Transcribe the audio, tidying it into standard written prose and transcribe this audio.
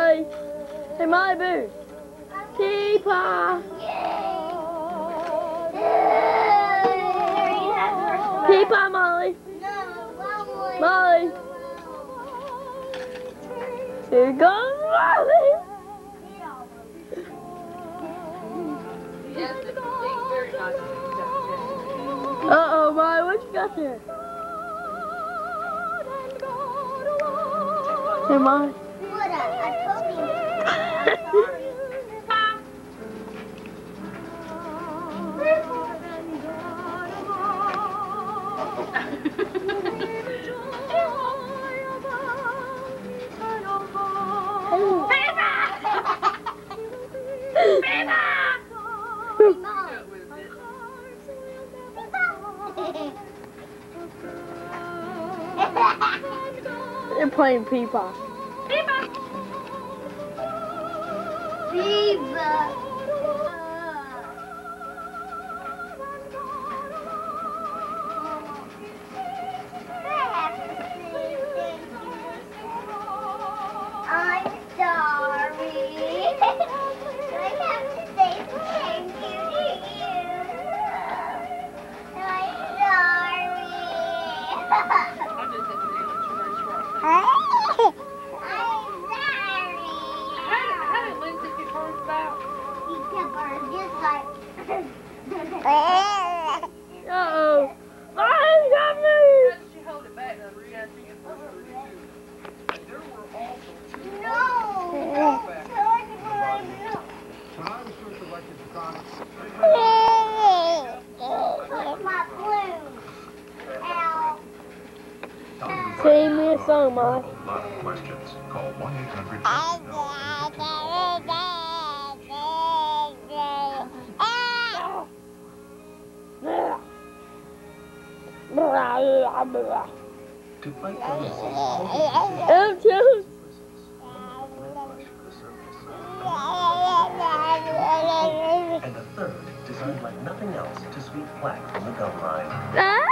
Mollie. Hey, Mollie Boo. Peepaw. Peepaw, Mollie. Mollie. Here goes Mollie. Uh-oh, Mollie, what you got there? Hey, Mollie. They're playing Peepaw. Peepaw. I'm sorry. I have to say thank you to you. I'm sorry. I'm just thinking that I'm sorry. How did Lindsay get hurt about? He kept her just like. Uh-oh. Mollie's got me! How did she hold it back? I think it was there were also two. No. When I was first elected to Congress, My blue. Ow. Sing me a song, Mollie. A lot of questions. Call 1-800. To fight illnesses, and a third designed like nothing else to sweep plaque from the gum line.